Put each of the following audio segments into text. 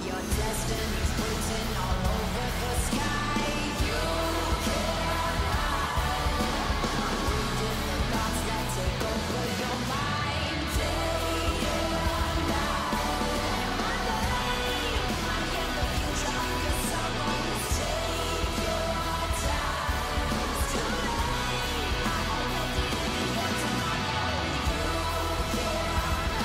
Your destiny's written all over the sky. You can't hide. Reading the thoughts that take over your mind. Day and night. My name, I am the future of your sorrows. Take your time. It's too late. I already did it tomorrow. You can't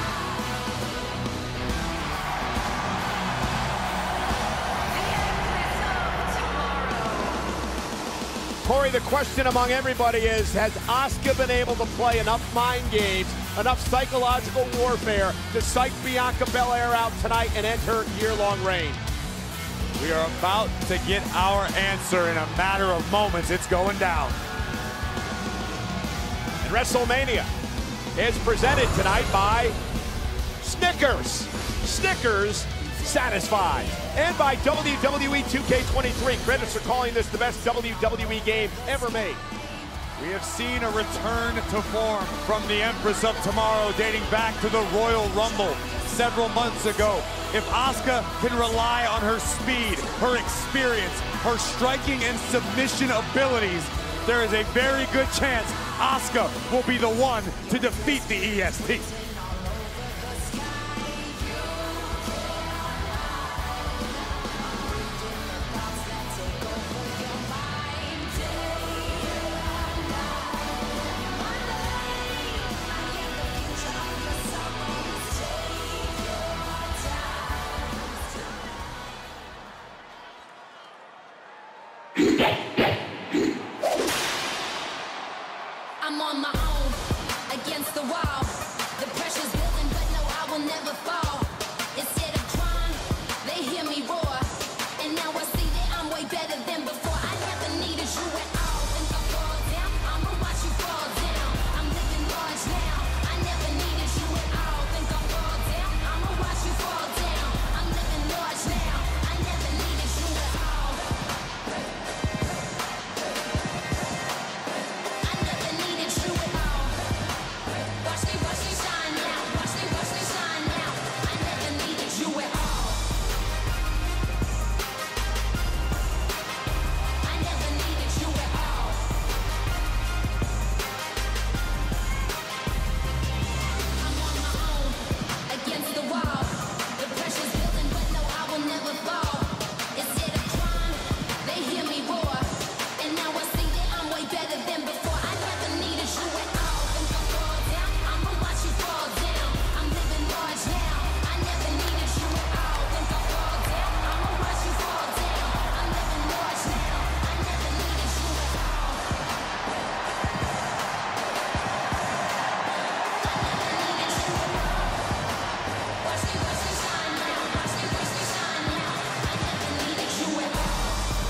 Corey, the question among everybody is, has Asuka been able to play enough mind games, enough psychological warfare to psych Bianca Belair out tonight and end her year-long reign? We are about to get our answer in a matter of moments. It's going down. And WrestleMania is presented tonight by Snickers. Snickers satisfies. And by WWE 2K23. Critics are calling this the best WWE game ever made. We have seen a return to form from the Empress of Tomorrow dating back to the Royal Rumble several months ago. If Asuka can rely on her speed, her experience, her striking and submission abilities, there is a very good chance Asuka will be the one to defeat the EST. I'm on my own, against the wall. The pressure's building, but no, I will never fall. Instead of crying, they hear me roar. And now I see that I'm way better than before. I never needed you at all. Think I fall down, I'ma watch you fall down. I'm living large now, I never needed you at all. Think I fall down, I'ma watch you fall down. I'm living large now, I never needed you at all. I never needed you at all. Watch me shine now. Watch me shine now. I never needed you at all. I never needed you at all. I'm on my own, against the wall. The pressure's building, but no, I will never fall. Instead of crying, they hear me roar. And now I see that I'm way better than before. I never needed you at all. Think I fall down, I'ma watch you fall down. I'm living large now, I never needed you at all. Think I fall down, I'ma watch you fall down. I'm living large now, I never needed you at all. I never needed you at all. Watch me shine now. Watch me shine now. I never needed you at all.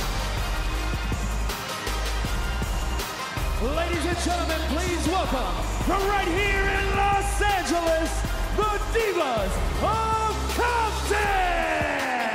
Ladies and gentlemen, please welcome, from right here in Los Angeles, the Divas of Compton!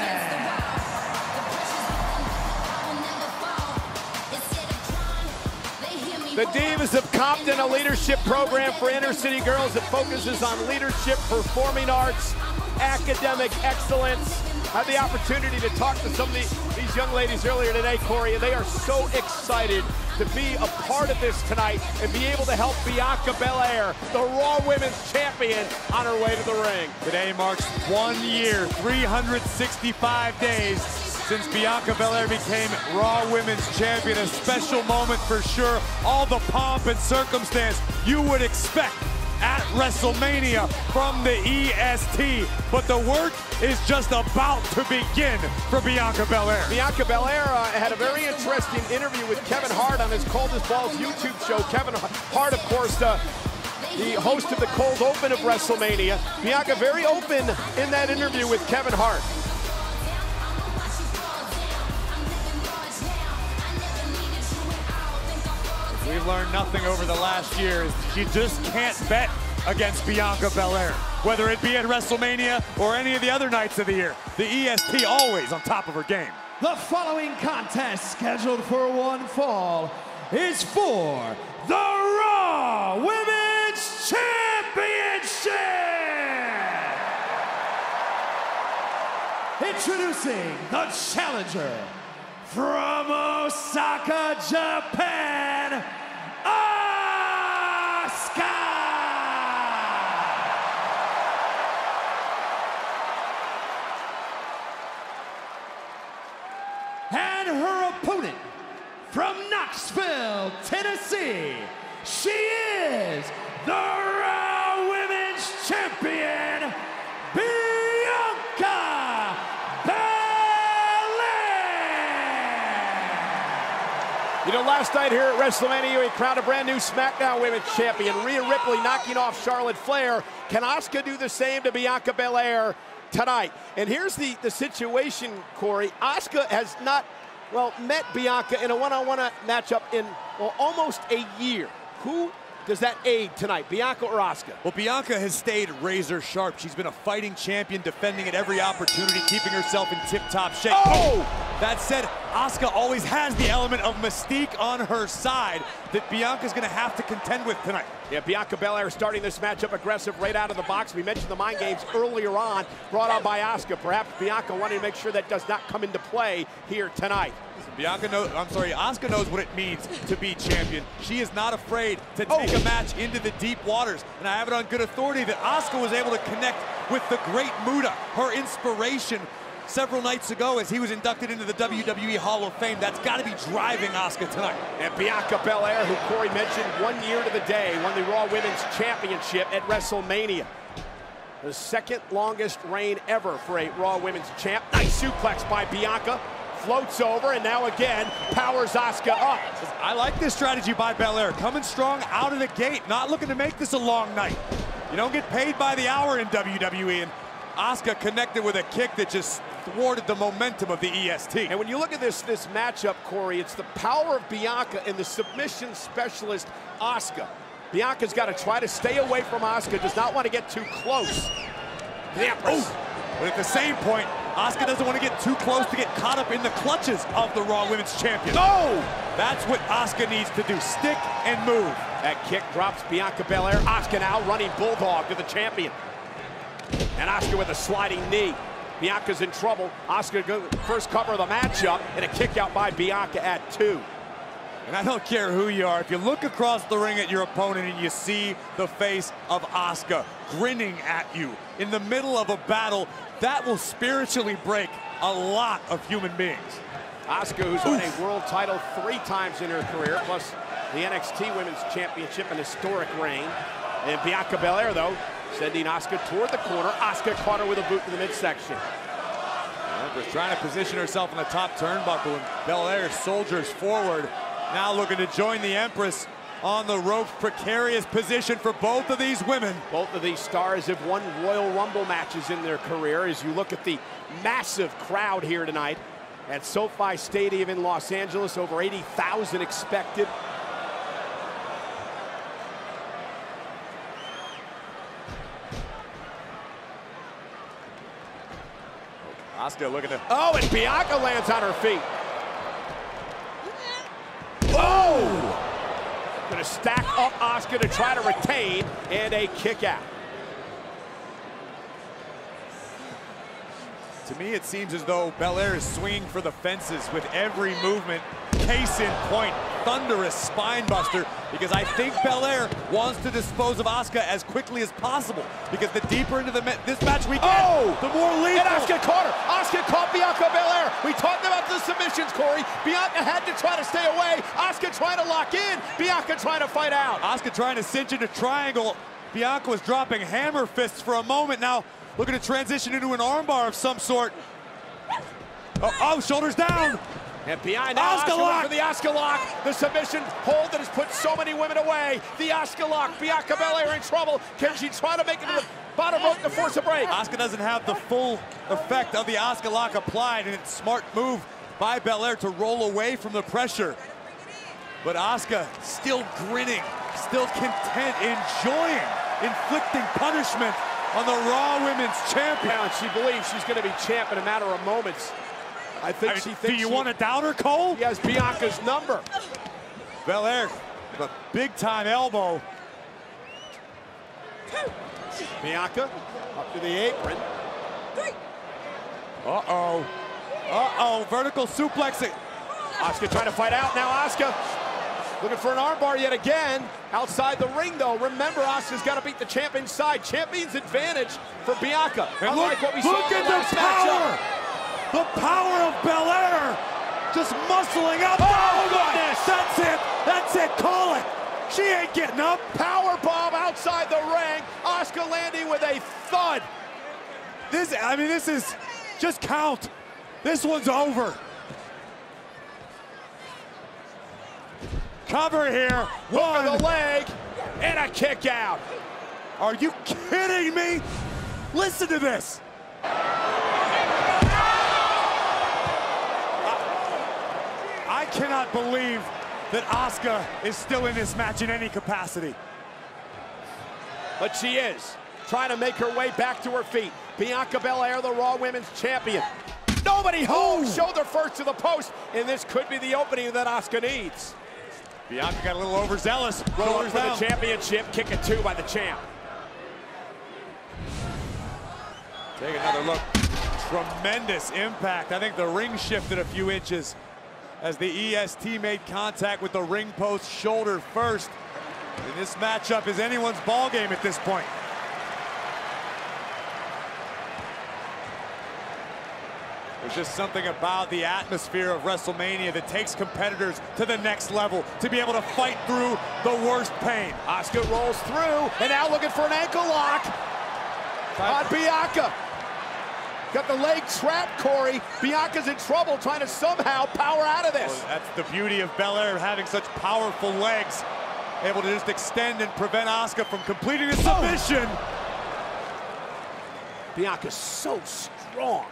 The Divas of Compton, a leadership program for inner city girls that focuses on leadership, performing arts, academic excellence. I had the opportunity to talk to some of these young ladies earlier today, Corey, and they are so excited to be a part of this tonight and be able to help Bianca Belair, the Raw Women's Champion, on her way to the ring. Today marks 1 year, 365 days since Bianca Belair became Raw Women's Champion. A special moment for sure. All the pomp and circumstance you would expect at WrestleMania from the EST. But the work is just about to begin for Bianca Belair. Bianca Belair had a very interesting interview with Kevin Hart on his Coldest Balls YouTube show. Kevin Hart, of course, the host of the Cold Open of WrestleMania. Bianca very open in that interview with Kevin Hart. We've learned nothing over the last year. You just can't bet against Bianca Belair, whether it be at WrestleMania or any of the other nights of the year. The EST always on top of her game. The following contest, scheduled for one fall, is for the Raw Women's Championship! 1, Introducing the challenger from Osaka, Japan, Asuka! And her opponent from Knoxville, Tennessee, she is the Raw Women's Champion, Bianca Belair! You know, last night here at WrestleMania, we crowned a brand new SmackDown Women's Champion, Rhea Ripley knocking off Charlotte Flair. Can Asuka do the same to Bianca Belair tonight? And here's the situation, Corey. Asuka has not, well, met Bianca in a one-on-one matchup in, well, almost a year. Who does that aid tonight, Bianca or Asuka? Well, Bianca has stayed razor sharp. She's been a fighting champion, defending at every opportunity, keeping herself in tip-top shape. Oh! That said, Asuka always has the element of mystique on her side that Bianca's gonna have to contend with tonight. Yeah, Bianca Belair starting this matchup aggressive right out of the box. We mentioned the mind games earlier on, brought on by Asuka. Perhaps Bianca wanting to make sure that does not come into play here tonight. Asuka knows what it means to be champion. She is not afraid to take a match into the deep waters. And I have it on good authority that Asuka was able to connect with the great Muta, her inspiration, several nights ago as he was inducted into the WWE Hall of Fame. That's got to be driving Asuka tonight. And Bianca Belair, who Corey mentioned 1 year to the day, won the Raw Women's Championship at WrestleMania. The second longest reign ever for a Raw Women's Champ. Nice suplex by Bianca. Floats over and now again powers Asuka up. I like this strategy by Belair. Coming strong out of the gate, not looking to make this a long night. You don't get paid by the hour in WWE, and Asuka connected with a kick that just thwarted the momentum of the EST. And when you look at this matchup, Corey, it's the power of Bianca and the submission specialist, Asuka. Bianca's got to try to stay away from Asuka, does not want to get too close. The Empress. But at the same point, Asuka doesn't want to get too close to get caught up in the clutches of the Raw Women's Champion. No! That's what Asuka needs to do, stick and move. That kick drops Bianca Belair. Asuka now running bulldog to the champion. And Asuka with a sliding knee. Bianca's in trouble. Asuka first cover of the matchup and a kick out by Bianca at 2. And I don't care who you are, if you look across the ring at your opponent and you see the face of Asuka grinning at you in the middle of a battle, that will spiritually break a lot of human beings. Asuka, who's won a world title 3 times in her career, plus the NXT Women's Championship, an historic reign. And Bianca Belair, though, sending Asuka toward the corner. Asuka caught her with a boot to the midsection. Empress trying to position herself in the top turnbuckle, and Belair soldiers forward. Now looking to join the Empress on the ropes. Precarious position for both of these women. Both of these stars have won Royal Rumble matches in their career. As you look at the massive crowd here tonight at SoFi Stadium in Los Angeles, over 80,000 expected. Asuka looking to... Oh, and Bianca lands on her feet. Whoa! Gonna stack up Asuka to try to retain, and a kick out. To me, it seems as though Belair is swinging for the fences with every movement. Case in point, thunderous spine buster, because I think Belair wants to dispose of Asuka as quickly as possible, because the deeper into this match we get, the more lethal. And Asuka caught her. Asuka caught Bianca Belair. We talked about the submissions, Corey. Bianca had to try to stay away. Asuka trying to lock in. Bianca trying to fight out. Asuka trying to cinch into triangle. Bianca was dropping hammer fists for a moment. Now looking to transition into an armbar of some sort. Oh, shoulders down. And behind now, Asuka lock for the Asuka lock. The submission hold that has put so many women away. The Asuka lock. Bianca Belair in trouble. Can she try to make it to the bottom rope to force a break? Asuka doesn't have the full effect of the Asuka lock applied, and it's a smart move by Belair to roll away from the pressure. But Asuka still grinning, still content, enjoying inflicting punishment on the Raw Women's Champion. Yeah, and she believes she's going to be champ in a matter of moments. I think she thinks. Do you want to doubt her, Cole? He has Bianca's number. Belair with a big-time elbow. Bianca up to the apron. Uh-oh. Uh-oh, vertical suplexing. Asuka trying to fight out. Now Asuka looking for an armbar yet again. Outside the ring, though. Remember, Asuka's got to beat the champ inside. Champion's advantage for Bianca. And unlike what we saw look in at the last the power! matchup. The power of Belair! Just muscling up. Oh, goodness! That's it! That's it! Call it! She ain't getting up! Power bomb outside the ring. Asuka landing with a thud. This is just count. This one's over. Cover here. Hook of One. the leg and a kick out. Are you kidding me? Listen to this. I cannot believe that Asuka is still in this match in any capacity. But she is trying to make her way back to her feet. Bianca Belair, the Raw Women's Champion. Nobody home. Shoulder first to the post, and this could be the opening that Asuka needs. Bianca got a little overzealous. Going for down. the championship, kick it two by the champ. Take another look. Tremendous impact. I think the ring shifted a few inches as the EST made contact with the ring post shoulder first. And this matchup is anyone's ball game at this point. There's just something about the atmosphere of WrestleMania that takes competitors to the next level to be able to fight through the worst pain. Asuka rolls through, and now looking for an ankle lock on Bianca. Got the leg trapped, Corey. Bianca's in trouble trying to somehow power out of this. Well, that's the beauty of Belair, having such powerful legs, able to just extend and prevent Asuka from completing the submission. Bianca's so strong.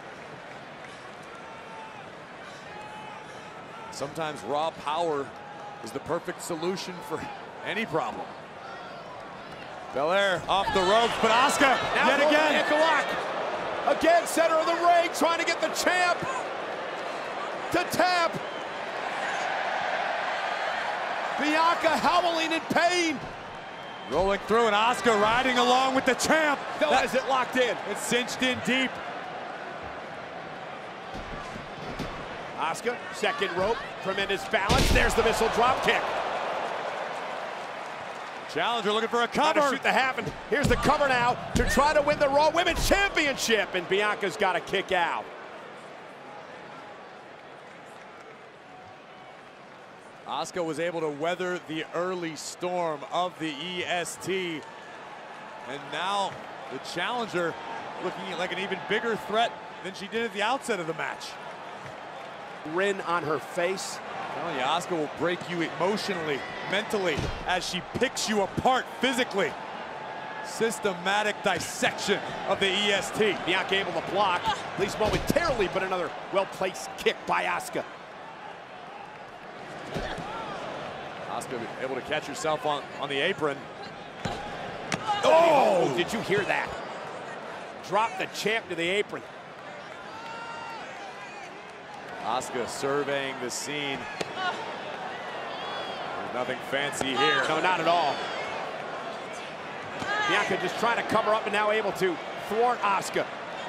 Sometimes raw power is the perfect solution for any problem. Belair off the ropes, but Asuka Now yet going for the again. ankle lock. Again, center of the ring, trying to get the champ to tap. Bianca howling in pain. Rolling through, and Asuka riding along with the champ. Still has it locked in. It's cinched in deep. Asuka, second rope, tremendous balance. There's the missile drop kick. Challenger looking for a Trying to cover. shoot the half, and here's the cover now to try to win the Raw Women's Championship, and Bianca's got to kick out. Asuka was able to weather the early storm of the EST, and now the challenger looking like an even bigger threat than she did at the outset of the match. Grin on her face. Telling you, Asuka will break you emotionally, mentally, as she picks you apart physically. Systematic dissection of the EST. Bianca able to block, at least momentarily, but another well-placed kick by Asuka. Asuka able to catch herself on the apron. Oh, did you hear that? Drop the champ to the apron. Asuka surveying the scene. There's nothing fancy here. No, not at all. Bianca just trying to cover up and now able to thwart Asuka.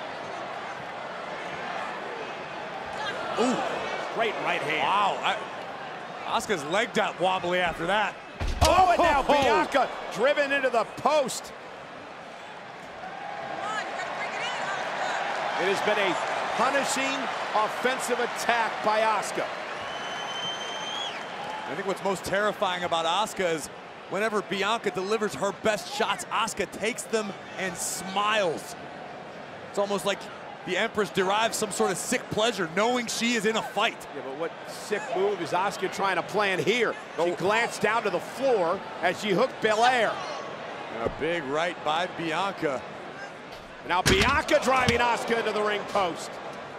Ooh, great right hand. Wow, Asuka's leg got wobbly after that. Oh, and now Bianca driven into the post. It has been a punishing offensive attack by Asuka. I think what's most terrifying about Asuka is whenever Bianca delivers her best shots, Asuka takes them and smiles. It's almost like the Empress derives some sort of sick pleasure knowing she is in a fight. Yeah, but what sick move is Asuka trying to plan here? She glanced down to the floor as she hooked Belair. And a big right by Bianca. Now Bianca driving Asuka into the ring post.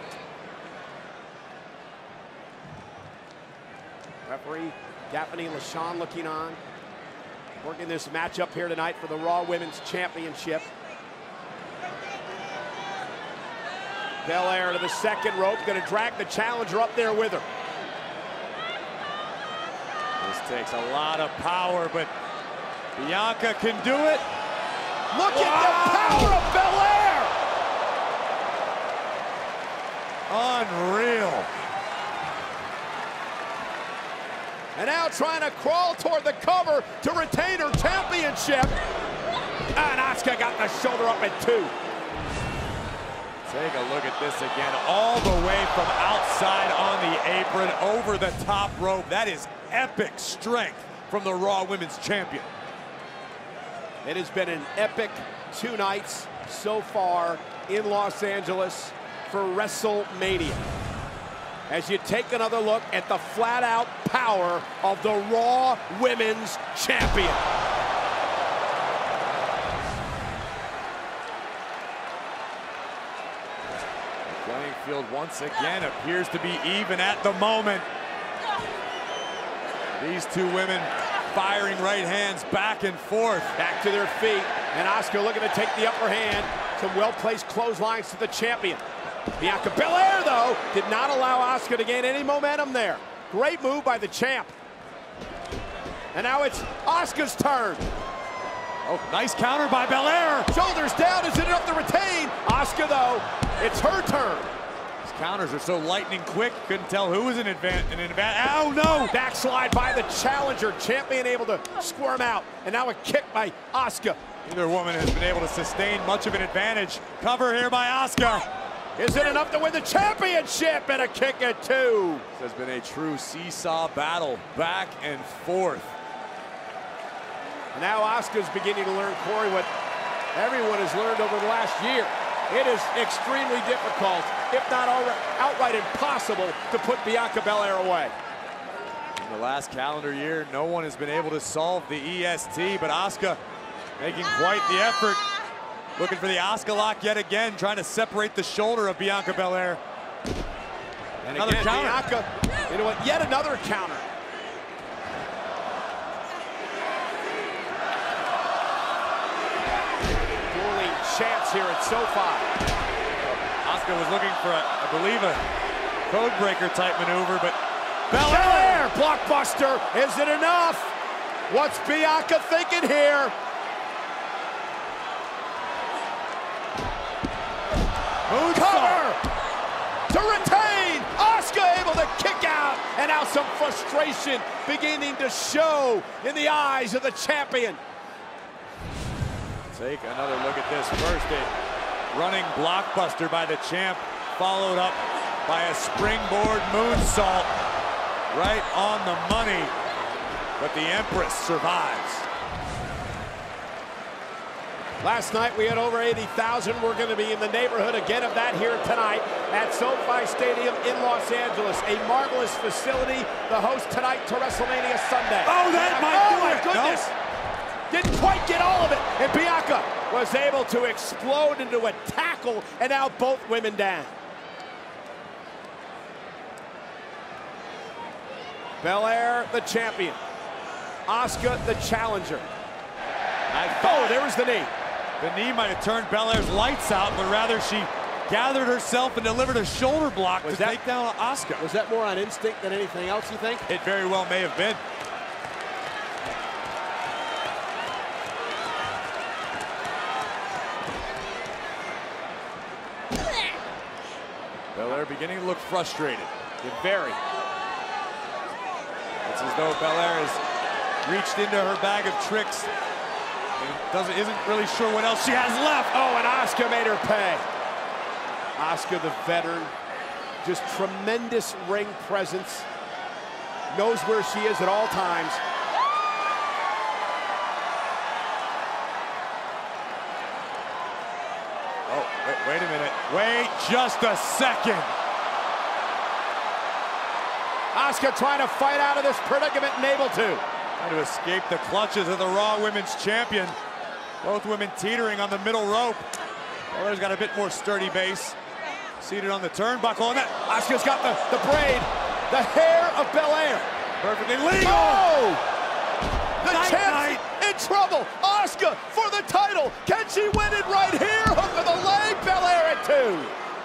Referee Daphne LaShawn looking on. Working this matchup here tonight for the Raw Women's Championship. Belair to the second rope, gonna drag the challenger up there with her. This takes a lot of power, but Bianca can do it. Look at the power of Belair! Unreal. And now trying to crawl toward the cover to retain her championship. And Asuka got the shoulder up at 2. Take a look at this again, all the way from outside on the apron, over the top rope. That is epic strength from the Raw Women's Champion. It has been an epic 2 nights so far in Los Angeles for WrestleMania. As you take another look at the flat-out power of the Raw Women's Champion. The playing field once again appears to be even at the moment. These 2 women firing right hands back and forth. Back to their feet, and Asuka looking to take the upper hand. Some well-placed clotheslines to the champion. Bianca Belair, though, did not allow Asuka to gain any momentum there. Great move by the champ. And now it's Asuka's turn. Oh, nice counter by Belair. Shoulders down, is it enough to retain? Asuka, though, it's her turn. These counters are so lightning quick, couldn't tell who was in advance. Oh, no! Backslide by the challenger, champion able to squirm out. And now a kick by Asuka. Neither woman has been able to sustain much of an advantage. Cover here by Asuka. Is it enough to win the championship? And a kick at 2. This has been a true seesaw battle, back and forth. And now Asuka's beginning to learn, Corey, what everyone has learned over the last year. It is extremely difficult, if not outright impossible, to put Bianca Belair away. In the last calendar year, no one has been able to solve the EST, but Asuka making quite the effort. Looking for the Asuka lock yet again, trying to separate the shoulder of Bianca Belair. And another again, counter. Bianca, you know what, yet another counter. Dueling champs here at SoFi. Asuka was looking for, I believe, a code breaker type maneuver, but Belair, blockbuster, is it enough? What's Bianca thinking here? Cover to retain. Asuka able to kick out, and now some frustration beginning to show in the eyes of the champion. Take another look at this. First, a running blockbuster by the champ, followed up by a springboard moonsault right on the money, but the Empress survives. Last night we had over 80,000. We're going to be in the neighborhood again of that here tonight at SoFi Stadium in Los Angeles. A marvelous facility, the host tonight to WrestleMania Sunday. Oh, that might oh do my it. goodness! No. Didn't quite get all of it, and Bianca was able to explode into a tackle, and now both women down. Belair, the champion. Asuka, the challenger. Oh, there was the knee. The knee might have turned Belair's lights out, but rather she gathered herself and delivered a shoulder block to take down Asuka. Was that more on instinct than anything else, you think? It very well may have been. Belair beginning to look frustrated. Very. It's as though Belair has reached into her bag of tricks and isn't really sure what else she has left. Oh, and Asuka made her pay. Asuka, the veteran, just tremendous ring presence. Knows where she is at all times. Oh, wait a minute. Wait just a second. Asuka trying to fight out of this predicament and able to. Trying to escape the clutches of the Raw Women's Champion. Both women teetering on the middle rope. Belair's got a bit more sturdy base. Seated on the turnbuckle, and that Asuka's got the braid, the hair of Belair. perfectly legal. Oh! The Night, champ's in trouble. Asuka for the title. Can she win it right here? Hook of the leg. Belair at 2.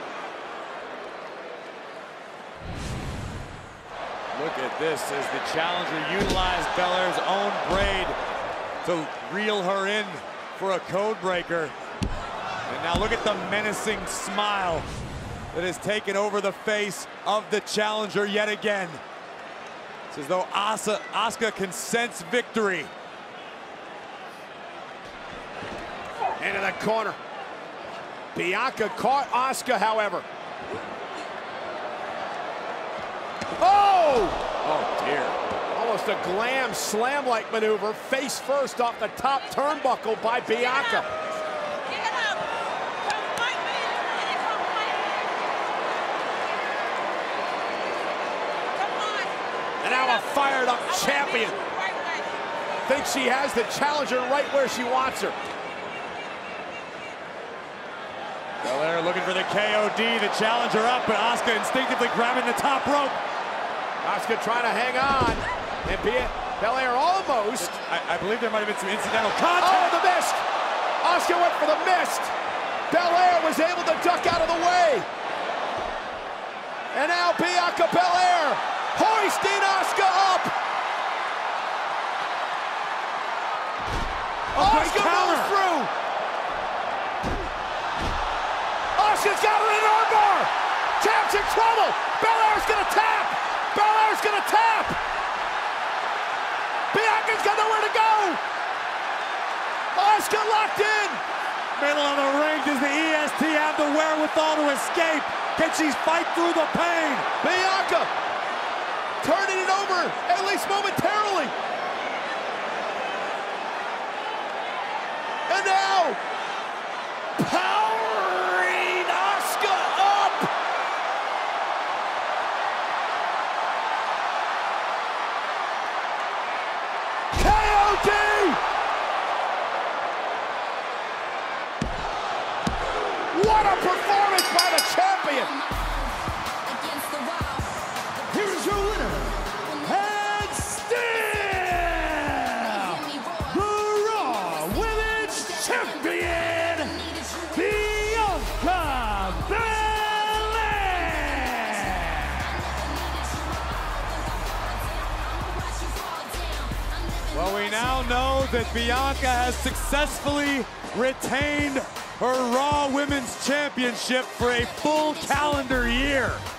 Look at this as the challenger utilized Belair's own braid to reel her in for a code breaker. And now look at the menacing smile that has taken over the face of the challenger yet again. It's as though Asuka can sense victory. Into the corner. Bianca caught Asuka, however. Oh! Oh, dear. Almost a glam slam-like maneuver, face first off the top turnbuckle by Bianca. And now a fired-up champion. Thinks she has the challenger right where she wants her. Belair looking for the KOD, the challenger up, but Asuka instinctively grabbing the top rope. Asuka trying to hang on, and Belair almost. I believe there might have been some incidental Oh, contact. the mist! Asuka went for the mist. Belair was able to duck out of the way. And now Bianca Belair hoisting Asuka up. Asuka moves through. Asuka's got her in an armbar. Champ's in trouble. Belair's gonna tap. Belair's gonna tap. Bianca's got nowhere to go. Asuka locked in. Middle of the ring, does the EST have the wherewithal to escape? Can she fight through the pain? Bianca turning it over, at least momentarily. And now, powering Asuka up. KOD! What a performance by the champion! Here's your winner, and still the Raw Women's Champion, Bianca Belair. Well, we now know that Bianca has successfully retained her Raw Women's Championship for a full calendar year.